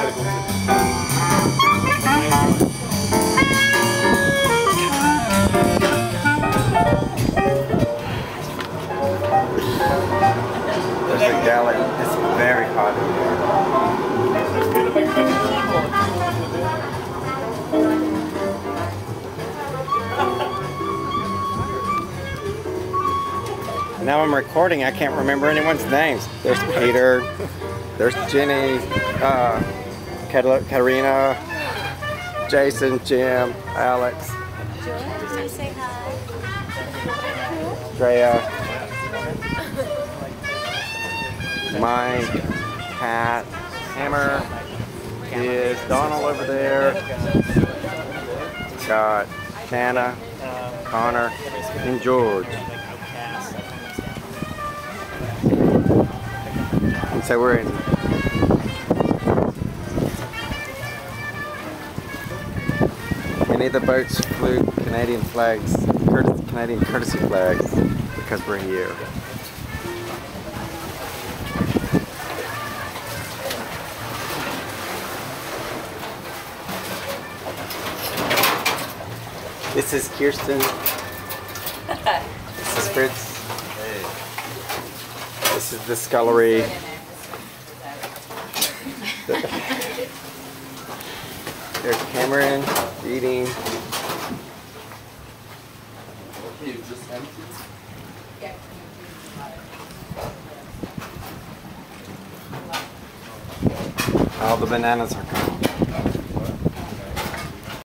There's a galley. It's very hot in here. Now I'm recording, I can't remember anyone's names. There's Peter, there's Jenny, Katarina, Jason, Jim, Alex, Drea, Mike, Pat, Hammer, is Donald over there, got Shanna, Connor, and George. And so we're in. Many of the boats flew Canadian flags, Canadian courtesy flags, because we're here. This is Kirsten. This is Fritz. This is the scullery. There's Cameron eating. All the bananas are gone.